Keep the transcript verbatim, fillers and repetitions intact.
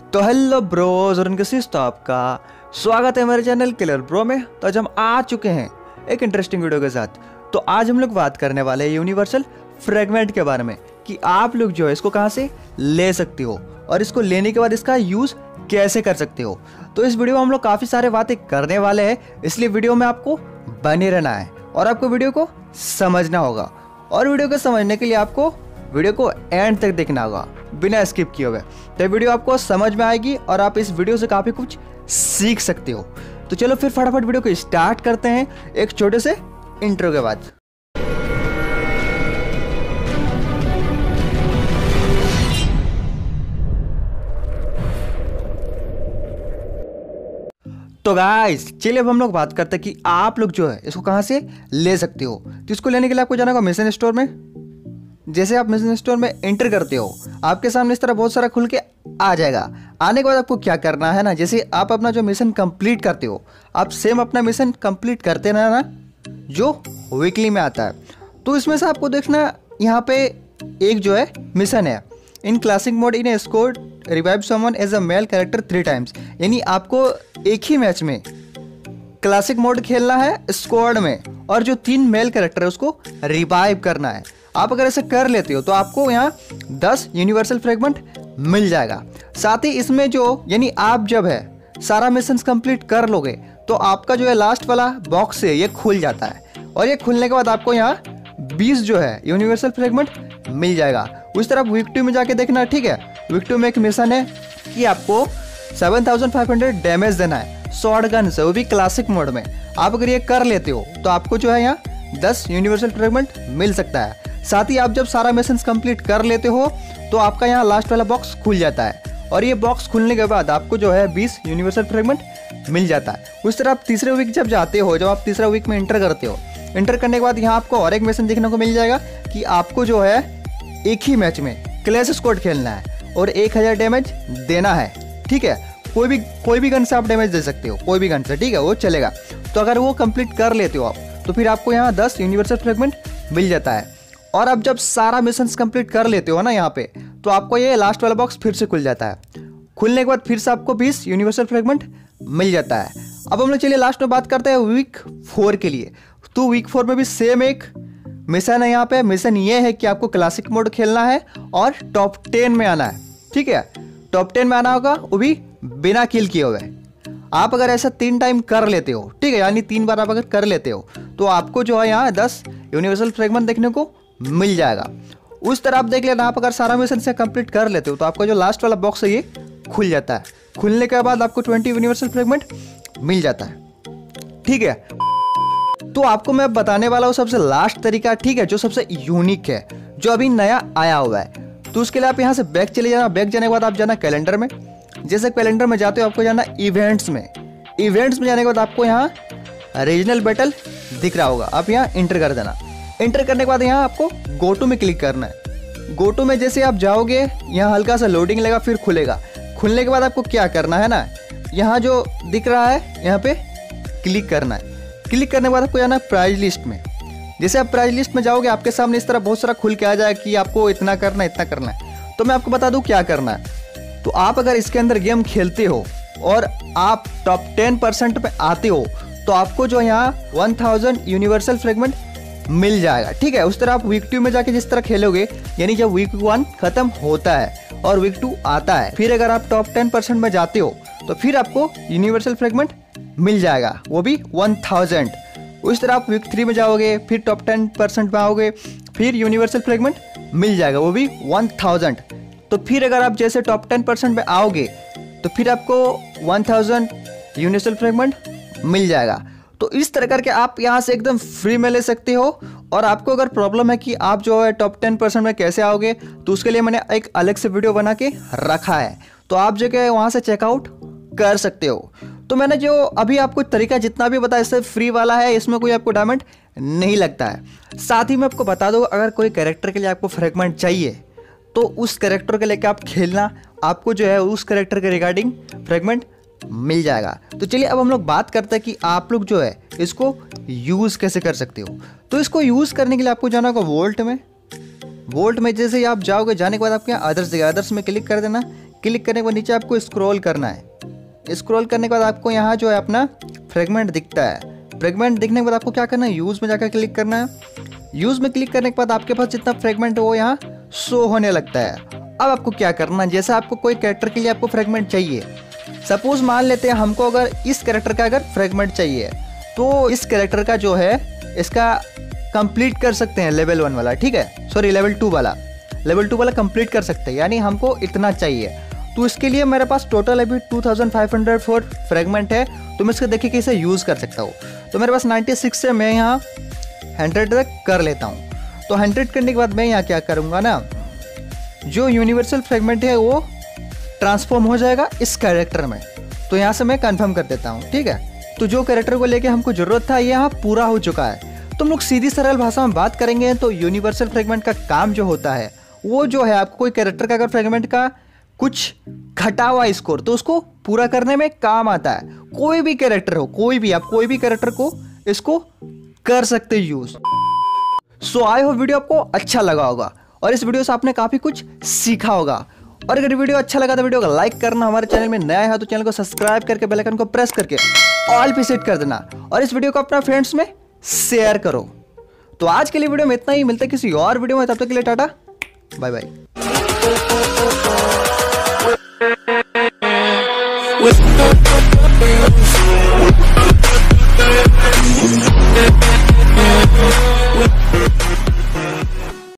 तो hello Broz और उनके सिस्टर, आपका स्वागत है मेरे चैनल किलर ब्रो में। तो आज हम आ चुके हैं एक इंटरेस्टिंग वीडियो के साथ। तो आज हम लोग बात करने वाले हैं यूनिवर्सल फ्रेगमेंट के बारे में कि आप लोग जो है इसको कहाँ से ले सकते हो और इसको लेने के बाद इसका यूज़ कैसे कर सकते हो। तो इस वीडियो में हम लोग काफ़ी सारे बातें करने वाले हैं, इसलिए वीडियो में आपको बने रहना है और आपको वीडियो को समझना होगा। और वीडियो को समझने के लिए आपको वीडियो को एंड तक देखना होगा बिना स्किप किए हुए। तो वीडियो आपको समझ में आएगी और आप इस वीडियो से काफ़ी कुछ सीख सकते हो। तो चलो फिर फटाफट वीडियो को स्टार्ट करते हैं एक छोटे से इंट्रो के बाद। तो गाइस चलिए अब हम लोग बात करते हैं कि आप लोग जो है इसको कहाँ से ले सकते हो। तो इसको लेने के लिए आपको जाना होगा मिशन स्टोर में। जैसे आप मिशन स्टोर में एंटर करते हो, आपके सामने इस तरह बहुत सारा खुल के आ जाएगा। आने के बाद आपको क्या करना है ना, जैसे आप अपना जो मिशन कंप्लीट करते हो, आप सेम अपना मिशन कंप्लीट करते ना ना जो वीकली में आता है। तो इसमें से आपको देखना यहाँ पे एक जो है मिशन है, in classic mode in a score revive someone as a male character three times. यानी आपको एक ही मैच में क्लासिक मोड खेलना है स्क्वाड में और जो तीन मेल कैरेक्टर है उसको रिवाइव करना है। आप अगर ऐसे कर लेते हो तो आपको यहाँ दस यूनिवर्सल फ्रेगमेंट मिल जाएगा। साथ ही इसमें जो यानी आप जब है सारा मिशंस कंप्लीट कर लोगे तो आपका जो है लास्ट वाला बॉक्स है ये खुल जाता है और ये खुलने के बाद आपको यहाँ बीस जो है यूनिवर्सल फ्रेगमेंट मिल जाएगा। उस तरफ वीक टू में जाके देखना, ठीक है। वीक टू में एक मिशन है कि आपको seven thousand five hundred damage देना है शॉर्ट गन से, वो भी क्लासिक मोड में। आप अगर ये कर लेते हो तो आपको जो है यहाँ दस यूनिवर्सल फ्रेगमेंट मिल सकता है। साथ ही आप जब सारा मिशंस कंप्लीट कर लेते हो तो आपका यहाँ लास्ट वाला बॉक्स खुल जाता है और ये बॉक्स खुलने के बाद आपको जो है बीस यूनिवर्सल फ्रेगमेंट मिल जाता है। उस तरह आप तीसरे वीक जब जाते हो, जब आप तीसरा वीक में एंटर करते हो, एंटर करने के बाद यहाँ आपको और एक मिशन देखने को मिल जाएगा कि आपको जो है एक ही मैच में क्लैश स्क्वाड खेलना है और एक हज़ार डैमेज देना है, ठीक है। कोई भी कोई भी गन से आप डैमेज दे सकते हो, कोई भी गन से, ठीक है, वो चलेगा। तो अगर वो कंप्लीट कर लेते हो आप तो फिर आपको यहाँ दस यूनिवर्सल फ्रेगमेंट मिल जाता है। और अब जब सारा मिशंस कंप्लीट कर लेते हो ना यहाँ पे, तो आपको ये लास्ट वाला बॉक्स फिर से खुल जाता है। खुलने के बाद फिर से आपको बीस यूनिवर्सल फ्रेगमेंट मिल जाता है। अब हम लोग चलिए लास्ट में बात करते हैं वीक फोर के लिए। तो वीक फोर में भी सेम एक मिशन है। यहाँ पे मिशन ये है कि आपको क्लासिक मोड खेलना है और टॉप टेन में आना है, ठीक है। टॉप टेन में आना होगा, वो भी बिना किल किए हुए। आप अगर ऐसा तीन टाइम कर लेते हो, ठीक है, यानी तीन बार आप अगर कर लेते हो तो आपको जो है यहाँ दस यूनिवर्सल फ्रेगमेंट देखने को मिल जाएगा। उस तरह आप देख लेना, आप अगर सारा मिशन से कंप्लीट कर लेते हो तो आपका जो लास्ट वाला बॉक्स है ये खुल जाता है। खुलने के बाद आपको ट्वेंटी यूनिवर्सल फ्रेगमेंट मिल जाता है, ठीक है। तो आपको मैं बताने वाला हूँ सबसे लास्ट तरीका, ठीक है, जो सबसे यूनिक है, जो अभी नया आया हुआ है। तो उसके लिए आप यहाँ से बैक चले जाना। बैक जाने के बाद आप जाना कैलेंडर में। जैसे कैलेंडर में जाते हो आपको जाना इवेंट्स में। इवेंट्स में जाने के बाद आपको यहाँ रीजनल बैटल दिख रहा होगा, आप यहाँ इंटर कर देना। इंटर करने के बाद यहाँ आपको गो टू में क्लिक करना है। गो टू में जैसे आप जाओगे यहाँ हल्का सा लोडिंग लेगा, फिर खुलेगा। खुलने के बाद आपको क्या करना है ना, यहाँ जो दिख रहा है यहाँ पे क्लिक करना है। क्लिक करने के बाद आपको जाना प्राइज लिस्ट में। जैसे आप प्राइज लिस्ट में जाओगे आपके सामने इस तरह बहुत सारा खुल के आ जाए कि आपको इतना करना है इतना करना है। तो मैं आपको बता दूं क्या करना है। तो आप अगर इसके अंदर गेम खेलते हो और आप टॉप टेन परसेंट पे आते हो तो आपको जो यहाँ वन थाउजेंड यूनिवर्सल फ्रेगमेंट मिल जाएगा, ठीक है। उस तरह आप वीक टू में जाके जिस तरह खेलोगे, यानी जब वीक वन खत्म होता है और वीक टू आता है, फिर अगर आप टॉप टेन परसेंट में जाते हो तो फिर आपको यूनिवर्सल फ्रेगमेंट मिल जाएगा, वो भी वन थाउजेंड। उस तरह आप वीक थ्री में जाओगे, फिर टॉप टेन परसेंट में आओगे, फिर यूनिवर्सल फ्रेगमेंट मिल जाएगा, वो भी वन थाउजेंड। तो फिर अगर आप जैसे टॉप टेन परसेंट में आओगे तो फिर आपको वन थाउजेंड यूनिवर्सल फ्रेगमेंट मिल जाएगा। तो इस तरह करके आप यहाँ से एकदम फ्री में ले सकते हो। और आपको अगर प्रॉब्लम है कि आप जो है टॉप टेन परसेंट में कैसे आओगे, तो उसके लिए मैंने एक अलग से वीडियो बना के रखा है, तो आप जो है वहाँ से चेकआउट कर सकते हो। तो मैंने जो अभी आपको तरीका जितना भी बताया इससे फ्री वाला है, इसमें कोई आपको डायमंड नहीं लगता है। साथ ही मैं आपको बता दूँ, अगर कोई कैरेक्टर के लिए आपको फ्रेगमेंट चाहिए तो उस कैरेक्टर के लेकर आप खेलना, आपको जो है उस कैरेक्टर के रिगार्डिंग फ्रेगमेंट मिल जाएगा। तो चलिए अब हम लोग बात करते हैं कि आप लोग जो है इसको यूज़ कैसे कर सकते हो। तो इसको यूज़ करने के लिए आपको जाना होगा वोल्ट में। वोल्ट में जैसे ही आप जाओगे, जाने के बाद आपके यहाँ अदर्स देगा, अदर्स में क्लिक कर देना। क्लिक करने के बाद नीचे आपको स्क्रॉल करना है। स्क्रॉल करने के बाद आपको यहाँ जो है अपना फ्रेगमेंट दिखता है। फ्रेगमेंट दिखने के बाद आपको क्या करना है, यूज़ में जाकर क्लिक करना है। यूज़ में क्लिक करने के बाद आपके पास जितना फ्रेगमेंट है वो यहाँ शो होने लगता है। अब आपको क्या करना है, जैसे आपको कोई कैरेक्टर के लिए आपको फ्रेगमेंट चाहिए, सपोज मान लेते हैं हमको अगर इस कैरेक्टर का अगर फ्रेगमेंट चाहिए तो इस कैरेक्टर का जो है इसका कंप्लीट कर सकते हैं लेवल वन वाला, ठीक है, सॉरी लेवल टू वाला, लेवल टू वाला कंप्लीट कर सकते हैं, यानी हमको इतना चाहिए। तो इसके लिए मेरे पास टोटल अभी two thousand five hundred four fragment है, तो मैं इसको देखिए कैसे यूज़ कर सकता हूँ। तो मेरे पास नाइन्टी सिक्स से मैं यहाँ हंड्रेड तक कर लेता हूँ। तो हंड्रेड करने के बाद मैं यहाँ क्या करूँगा ना, जो यूनिवर्सल फ्रेगमेंट है वो ट्रांसफॉर्म हो जाएगा इस कैरेक्टर में। तो यहाँ से मैं कंफर्म कर देता हूँ, ठीक है। तो जो कैरेक्टर को लेके हमको ज़रूरत था ये यहाँ पूरा हो चुका है। तो हम लोग सीधी सरल भाषा में बात करेंगे तो यूनिवर्सल फ्रेगमेंट का काम जो होता है वो जो है, आपको कोई कैरेक्टर का अगर फ्रेगमेंट का कुछ घटा हुआ स्कोर तो उसको पूरा करने में काम आता है। कोई भी कैरेक्टर हो, कोई भी, आप कोई भी कैरेक्टर को इसको कर सकते use. So I hope video आपको अच्छा लगा होगा और इस वीडियो से आपने काफी कुछ सीखा होगा। और अगर वीडियो अच्छा लगा तो वीडियो को लाइक करना, हमारे चैनल में नया है तो चैनल को सब्सक्राइब करके बेल आइकन को प्रेस करके ऑल पे सेट कर देना और इस वीडियो को अपना फ्रेंड्स में शेयर करो। तो आज के लिए वीडियो में इतना ही, मिलते किसी और वीडियो में, तब तक के लिए टाटा बाय बाय।